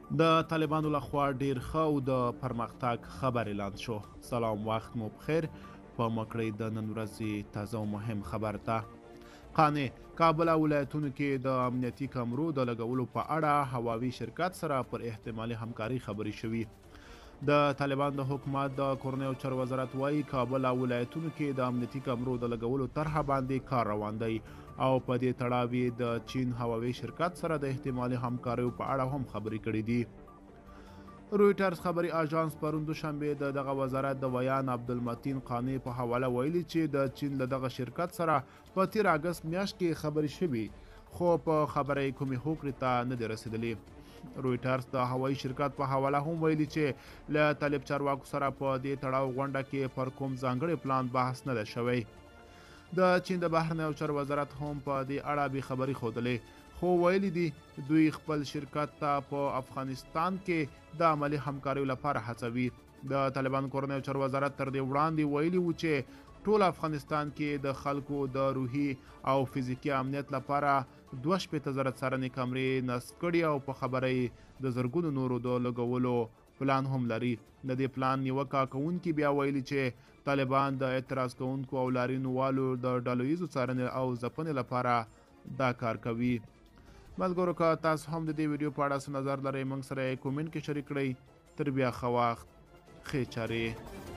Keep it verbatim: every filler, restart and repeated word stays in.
د طالبانو لخوا ډیر ښه او د پرمختګ خبر اعلان شو. سلام، وخت مو بخیر. په مکړی د نن ورځې تازه او مهم خبر ته قانع کابل ولایتونو کې د امنیتي کمرو د لګولو په اړه هواوي شرکت سره پر احتمالي همکاري خبرې شوي. د طالبان د حکومت د کورنیو چارو وزارت وایي کابل او ولایتونو کې د امنیتي کمرو د لګولو طرحه باندې کار روان دی او په دې تړاو یې د چین هواوي شرکت سره د احتمالي همکاریو په اړه هم خبرې کړې دي. رویټرز خبري اژانس پرون دوشنبه د دغه وزارت د ویان عبدالمتین قانع په حواله ویلي چې د چین له دغه شرکت سره په تیر اګست میاشت کې خبرې شوي خو په خبره کومې هوکړې ته نه دي رسیدلې. رویټرز د هوایي شرکت په حواله هم ویلي چې له طالب چارواکو سره په دې تړاو غونډه کې پر کوم ځانګړی پلان بحث نه ده شوی. د چین د بهرنیو چارو وزارت هم په دې اړه بې خبري ښودلې خو ویلي دي دوی خپل شرکت ته په افغانستان کې د عملي همکاریو لپاره هڅوي. د طالبان کورنیو چارو وزارت تر دې وړاندې ویلي وو چې ټول افغانستان کې د خلکو د روحي او فزیکي امنیت لپاره دوه شپېته زره څارنې کمرې نصب کړي او په خبره یې د زرګونو نورو د لګولو پلان هم لري. د دې پلان نیوکه کوونکي بیا ویلي چې طالبان د اعتراض کوونکو او لاریونو والو د ډلو ییزو څارنې او ځپنې لپاره دا کار کوي. ملګرو که تاسو هم د دې ویډیو په اړه څه نظر لرئ موږ سره یې کومنټ کې شریک کړئ. تر بیا ښه وخت، ښې چارې.